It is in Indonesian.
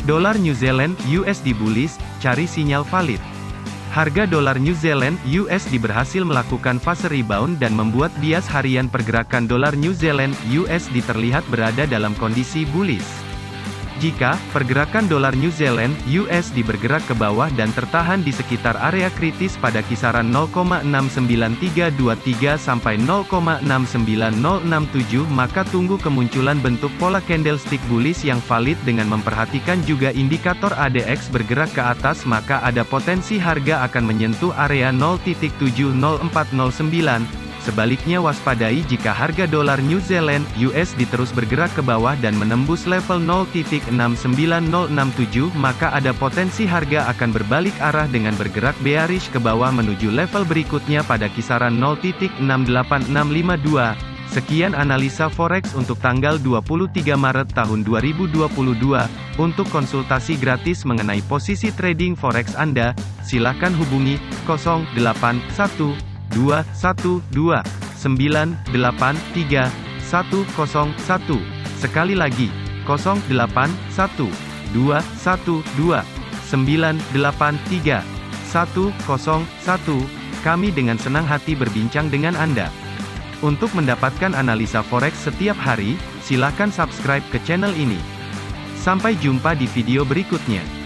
Dolar New Zealand USD bullish, cari sinyal valid. Harga dolar New Zealand USD berhasil melakukan fase rebound dan membuat bias harian pergerakan dolar New Zealand USD terlihat berada dalam kondisi bullish. Jika pergerakan dolar New Zealand USD bergerak ke bawah dan tertahan di sekitar area kritis pada kisaran 0,69323 sampai 0,69067, maka tunggu kemunculan bentuk pola candlestick bullish yang valid dengan memperhatikan juga indikator ADX bergerak ke atas, maka ada potensi harga akan menyentuh area 0.70409. Sebaliknya waspadai jika harga dolar New Zealand USD terus bergerak ke bawah dan menembus level 0.69067, maka ada potensi harga akan berbalik arah dengan bergerak bearish ke bawah menuju level berikutnya pada kisaran 0.68652. Sekian analisa forex untuk tanggal 23 Maret tahun 2022. Untuk konsultasi gratis mengenai posisi trading forex Anda, silakan hubungi 081212983101. Sekali lagi, 081212983101. Kami dengan senang hati berbincang dengan Anda. Untuk mendapatkan analisa forex setiap hari, silakan subscribe ke channel ini. Sampai jumpa di video berikutnya.